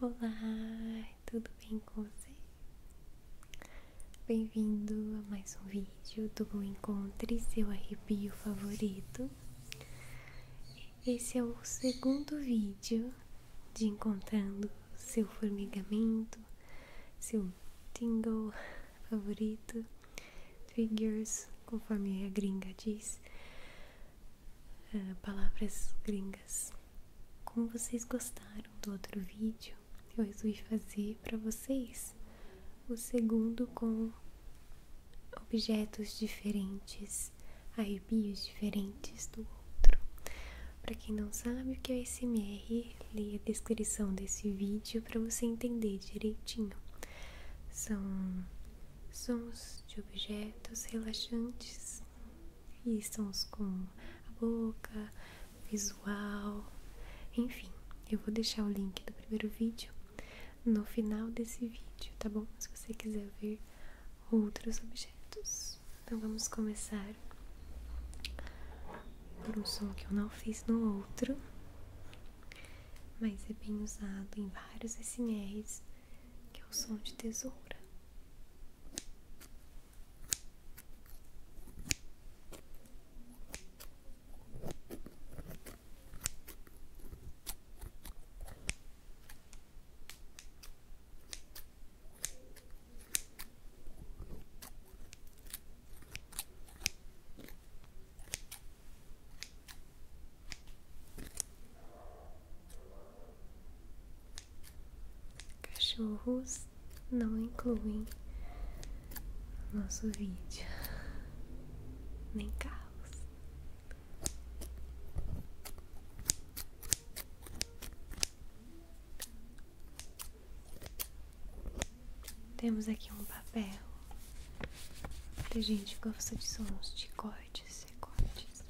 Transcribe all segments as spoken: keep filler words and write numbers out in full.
Olá, tudo bem com você? Bem-vindo a mais um vídeo do Encontre Seu Arrepio Favorito. Esse é o segundo vídeo de encontrando seu formigamento, seu tingle favorito, triggers, conforme a gringa diz, uh, palavras gringas. Como vocês gostaram do outro vídeo, eu resolvi fazer para vocês o segundo com objetos diferentes, arrepios diferentes do outro. Para quem não sabe o que é A S M R, leia a descrição desse vídeo para você entender direitinho. São sons de objetos relaxantes e sons com a boca, visual, enfim. Eu vou deixar o link do primeiro vídeo no final desse vídeo, tá bom? Se você quiser ver outros objetos. Então vamos começar por um som que eu não fiz no outro, mas é bem usado em vários A S M Rs, que é o som de tesoura. Cachorros não incluem no nosso vídeo, nem carros. Temos aqui um papel. A gente gosta de sons de cortes, recortes.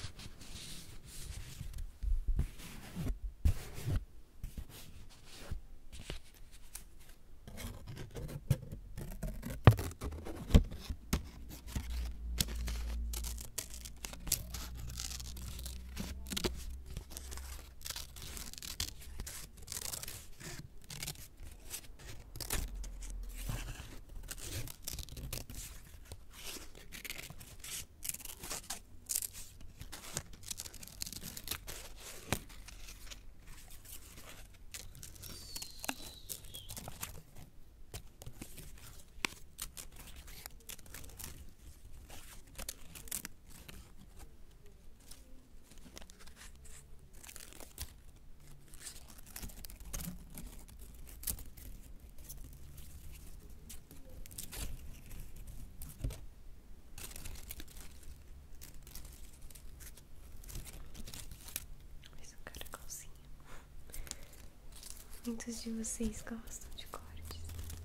Muitos de vocês gostam de cortes.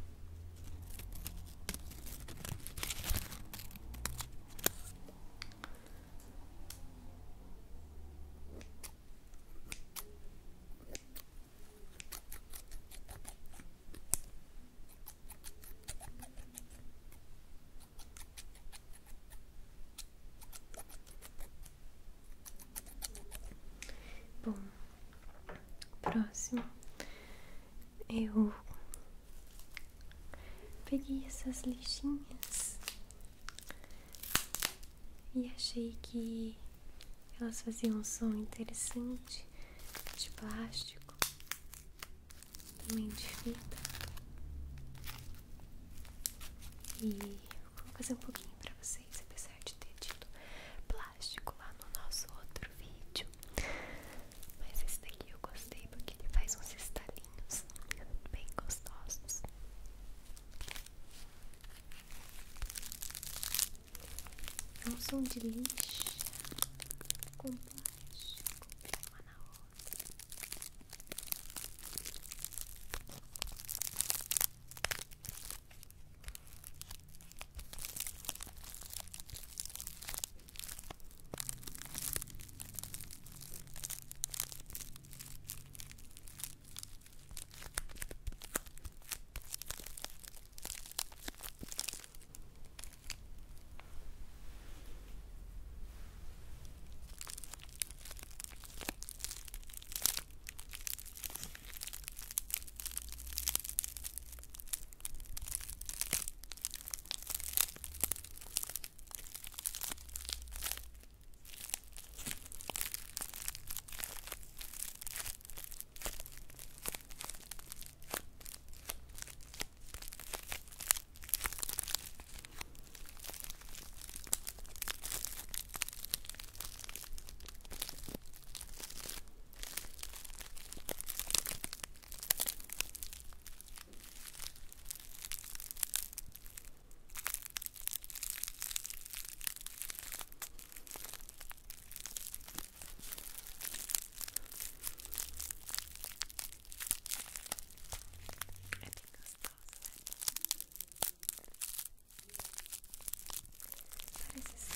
Bom, próximo. Eu peguei essas lixinhas e achei que elas faziam um som interessante, de plástico, também de fita. E vou fazer um pouquinho pra vocês, apesar de ter tido plástico lá no nosso outro vídeo. Mas esse daqui eu gostei porque ele faz uns estalinhos bem gostosos. É um som de lixa com plástico uma na outra.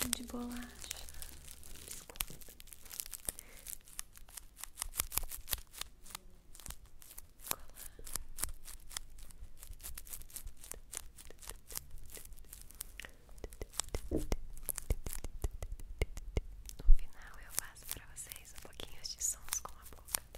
de bolacha, biscoito. No final eu faço pra vocês um pouquinho de sons com a boca, tá?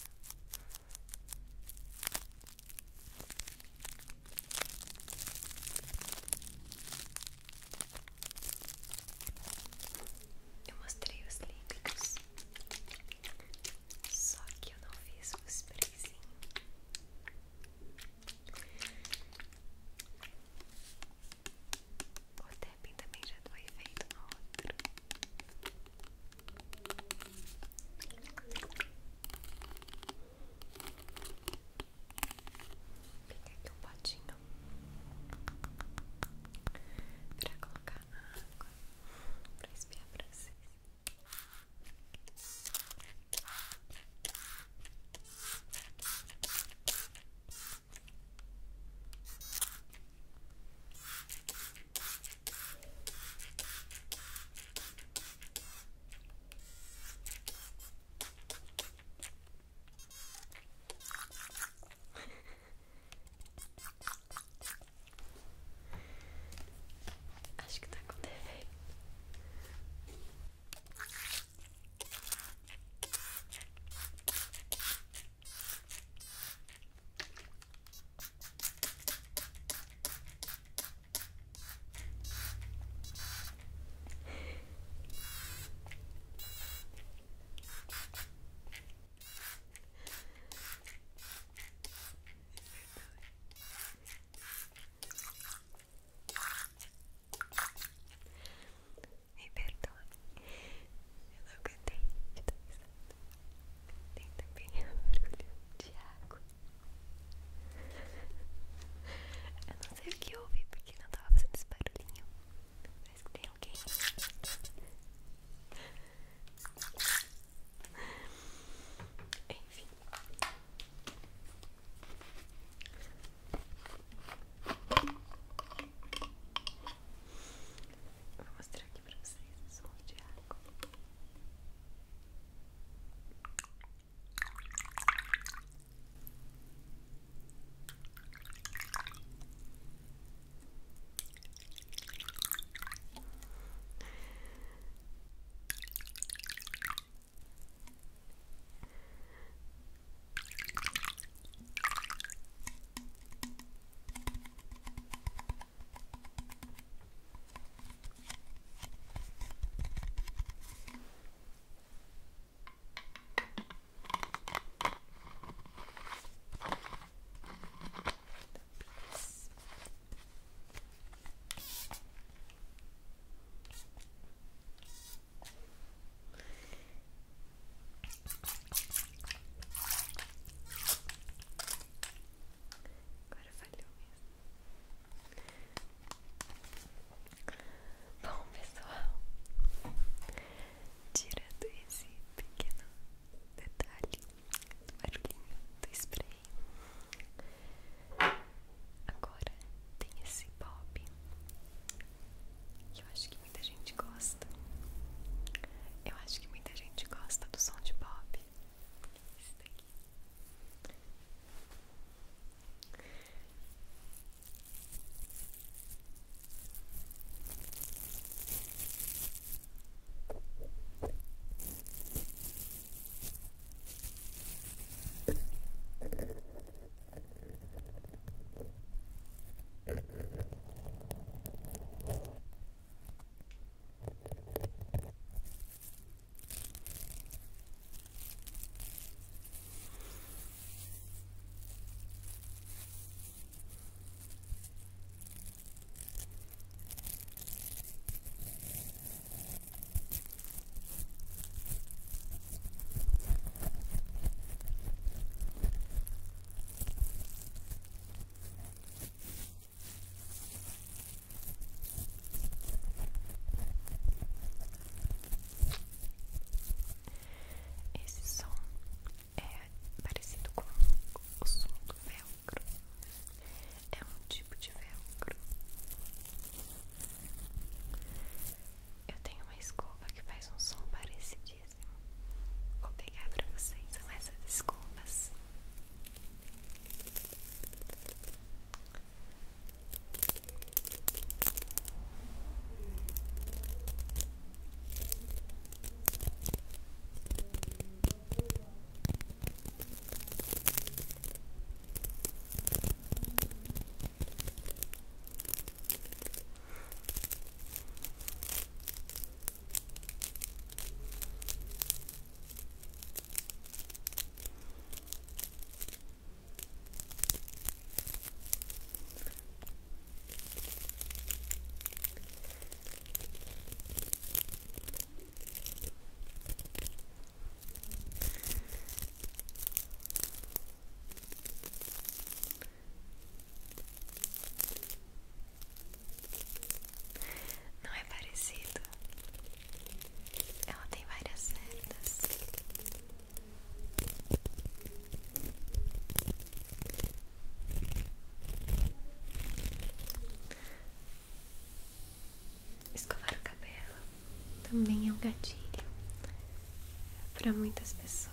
também é um gatilho para muitas pessoas.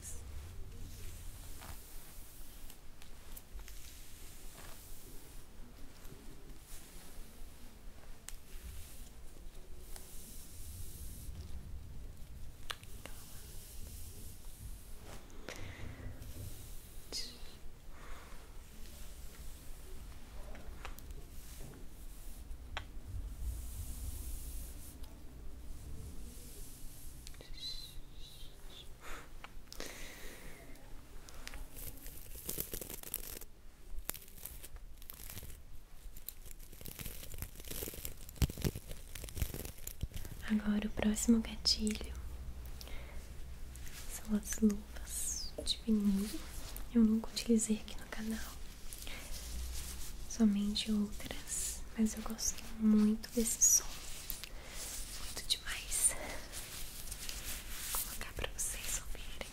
Agora o próximo gatilho são as luvas de vinil. Eu nunca utilizei aqui no canal, somente outras, mas eu gosto muito desse som, muito demais. Vou colocar pra vocês ouvirem.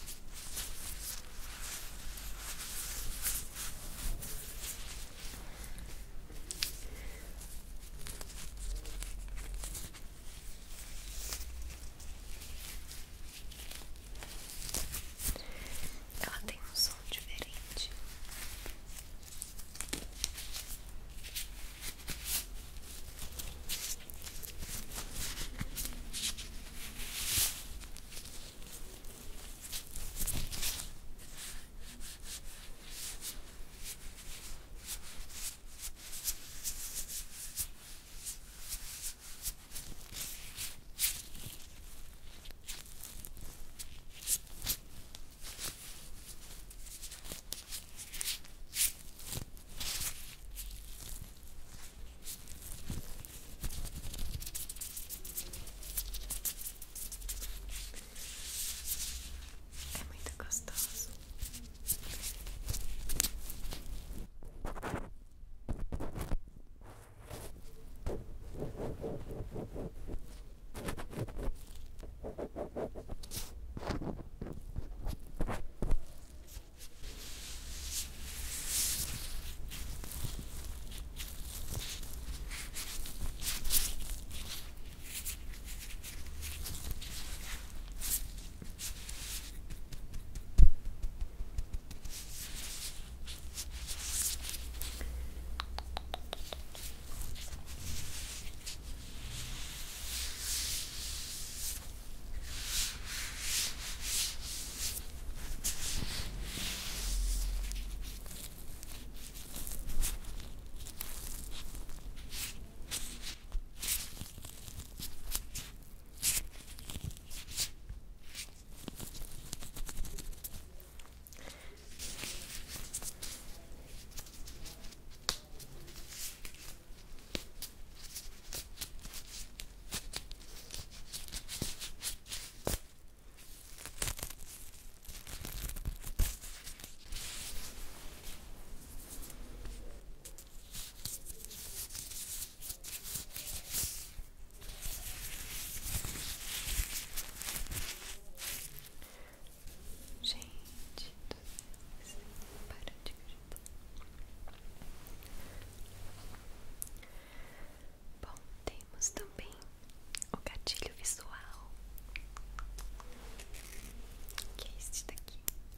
Ela tem um som diferente. É muito gostoso. Gente, para de acreditar. Bom, temos também o gatilho visual, que é este daqui.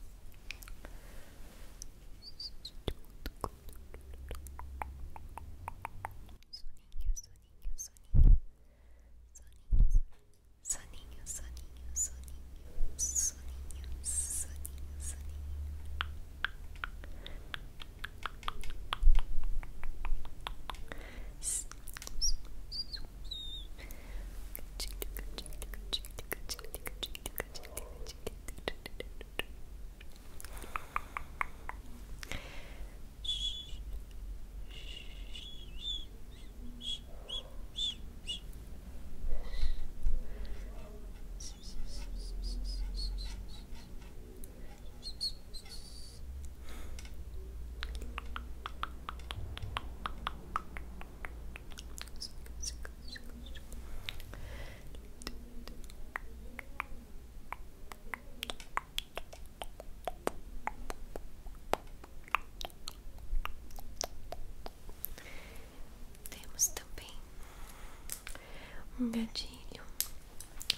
Soninho, soninho, soninho, soninho, soninho, soninho, soninho, soninho. Temos também um gatilho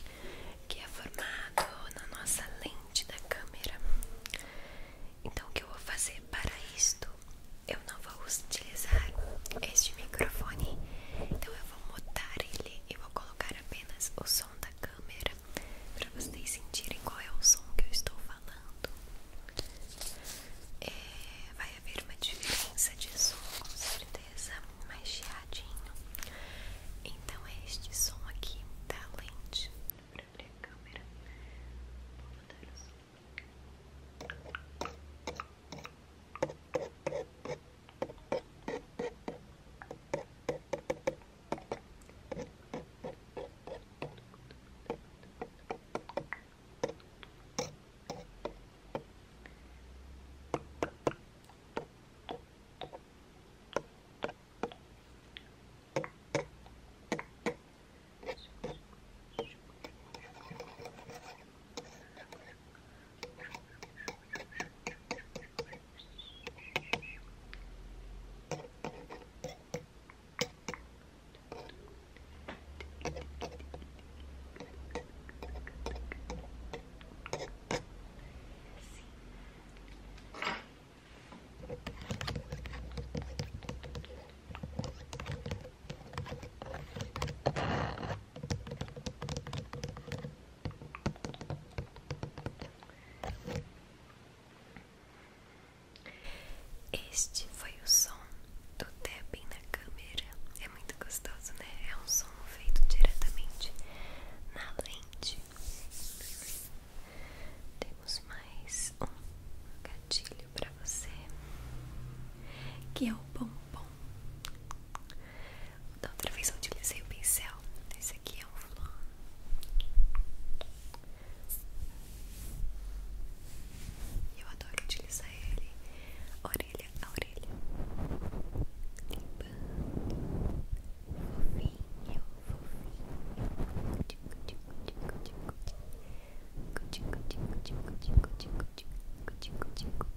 Este foi o som do tapping na câmera. É muito gostoso, né? É um som feito diretamente na lente. Temos mais um gatilho para você, que é o pompom. Da outra vez eu utilizei o pincel. Esse aqui é um flor. Eu adoro utilizar ele orelha a orelha, limpando, fofinho, fofinho, tico, tico, tico, tico, tico, tico, tico, tico, tico, tico, tico, tico, tico, tico,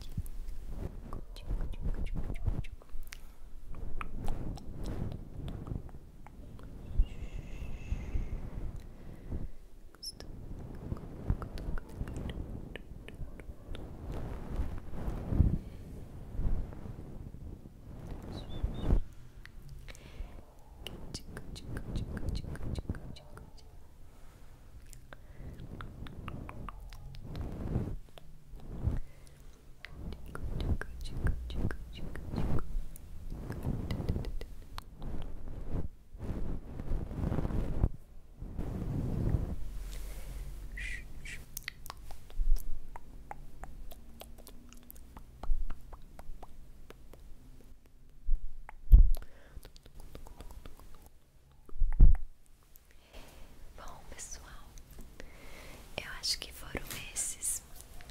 Bom, pessoal, eu acho que foram esses.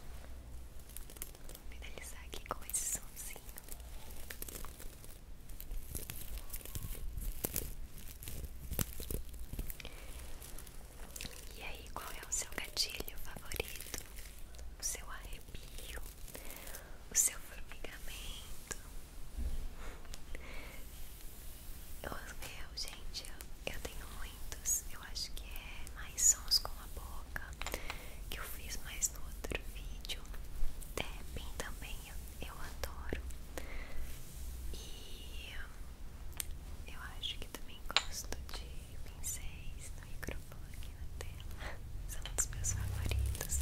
Vou finalizar aqui com esse sonzinho. E aí, qual é o seu gatilho favorito? O seu arrepio? O seu formigamento? O meu, gente, eu, eu tenho muitos. Eu acho que é mais sons com a boca, que eu fiz mais no outro vídeo. Tapping também eu, eu adoro. E eu acho que também gosto de pincéis no microfone aqui na tela. São um dos meus favoritos.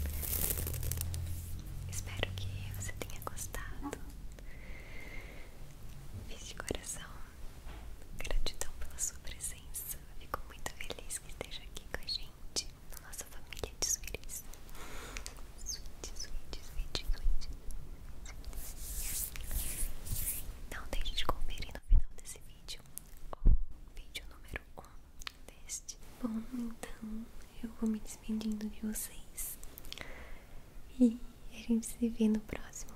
Espero que você tenha gostado. Fiz de coração. Gratidão pela sua presença. Fico muito feliz que esteja aqui com a gente, na nossa família de Suíris. Sweet, sweet, sweet, sweet. Não deixe de conferir no final desse vídeo o vídeo número um deste. Bom, então eu vou me despedindo de vocês e a gente se vê no próximo